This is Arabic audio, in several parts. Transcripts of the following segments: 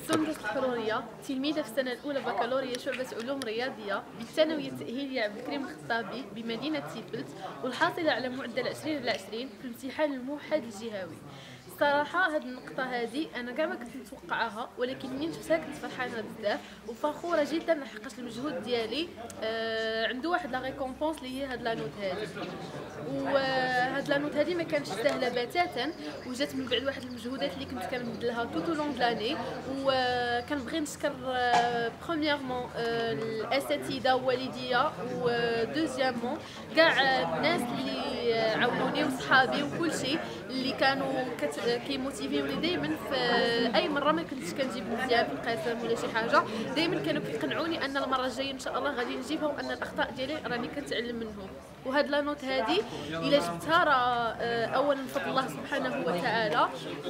سندس الحرورية، تلميذة في السنة الأولى بكالوريا شعبة علوم رياضية بالثانوية التأهيلية عبد الكريم الخطابي بمدينة تيفلت، والحاصلة على معدل 20/20 في الامتحان الموحد الجهوي. الصراحة هاد النقطة هادي أنا كاع ما كنت نتوقعها، ولكن منين شفتها كنت فرحانة بزاف وفخورة جدا لحقاش المجهود ديالي عنده واحد لا ريكومبونس اللي هي هاد لا نوت هادي. وهاد لا نوت هادي ما كانتش سهلة بتاتا، وجات من بعد واحد المجهودات اللي كنت كنبذلها توتو لونغ لاني. وكنبغي نشكر برومييرمون الاساتذه ووالديا، ودوزيامون كاع الناس اللي عاونوني وصحابي وكل شيء اللي كانوا كيموتيفيوني دائما. في اي مره ما كنتش كنجيب مزيان في القسم ولا شي حاجه، دائما كانوا كيقنعوني ان المره الجايه ان شاء الله غادي نجيبها، وان الاخطاء ديالي راني كنتعلم منهم. وهاد لا نوت هادي الا جبتها راه اولا بفضل الله سبحانه وتعالى،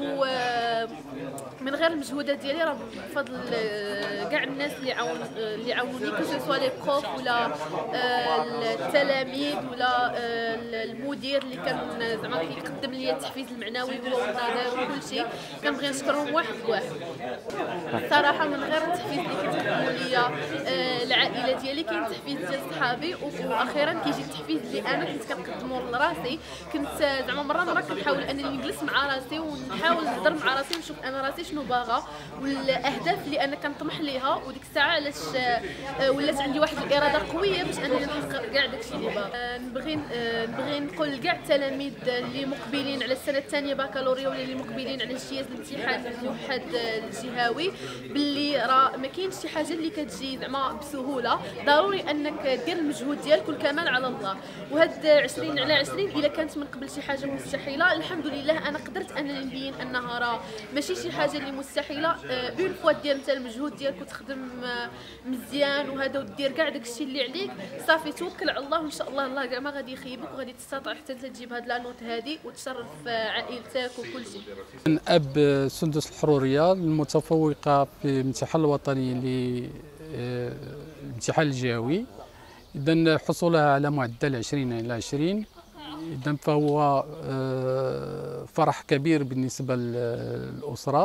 ومن غير المجهودات ديالي راه بفضل كاع الناس اللي عاونوني، كو سوا لي بروف ولا التلاميذ ولا المدير اللي كان زعما كيقدم لي التحفيز المعنوي هو والنظري وكل شيء. كنبغي نشكرهم واحد بواحد. صراحه من غير التحفيز اللي كيقدموا لي العائله ديالي، كاين التحفيز ديال صحابي، واخيرا كيجي التحفيز اللي انا كنت كنقدمه لراسي. كنت زعما مره كنحاول انني نجلس مع راسي ونحاول نهضر مع راسي ونشوف انا راسي شنو باغا والاهداف اللي انا كنطمح ليها، وديك الساعه علاش ولات عندي واحد الاراده قويه باش انني نحقق كاع داكشي اللي باغا. نبغي نقول لكاع التلاميذ اللي مقبلين على السنه الثانيه بكالوريا ولا اللي مقبلين على اجتياز الامتحان الموحد الجهوي باللي راه ما كاينش شي حاجه اللي كتجي زعما بسهوله، ضروري انك دير المجهود ديالك والكمال على الله. وهاد 20/20 الا كانت من قبل شي حاجه مستحيله، الحمد لله انا قدرت انني نبين انها راه ماشي شي حاجه اللي مستحيله. اون فوا دير انت المجهود ديالك وتخدم مزيان وهذا ودير كاع داكشي اللي عليك، صافي توكل على الله وان شاء الله الله كاع ما غادي يخيبك، وغادي تستطيع حتى انت تجيب هاد لا نوت هادي وتشرف عائلتك وكل شيء. من اب سندس الحروريه المتفوقه في الامتحان الوطني للامتحان الجهوي، إذن حصولها على معدل 20/20، إذن فهو فرح كبير بالنسبة للأسرة،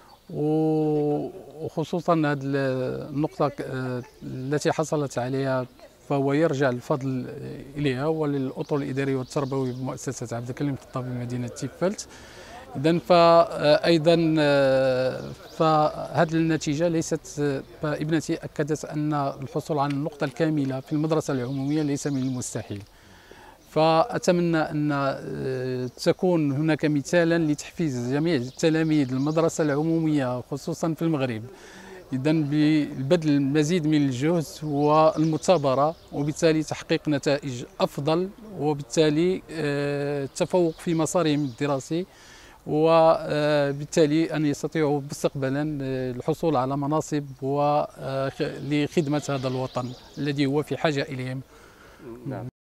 وخصوصا هذه النقطة التي حصلت عليها فهو يرجع الفضل إليها وللأطر الإداري والتربوي بمؤسسة عبد الكريم الخطابي بمدينة تيفلت. إذن فأيضا فهذه النتيجة ليست، فابنتي أكدت أن الحصول على النقطة الكاملة في المدرسة العمومية ليس من المستحيل. فأتمنى أن تكون هناك مثالا لتحفيز جميع تلاميذ المدرسة العمومية خصوصا في المغرب، إذن ببذل المزيد من الجهد والمثابرة، وبالتالي تحقيق نتائج أفضل، وبالتالي التفوق في مسارهم الدراسي، وبالتالي أن يستطيعوا مستقبلا الحصول على مناصب ولخدمة هذا الوطن الذي هو في حاجة إليهم.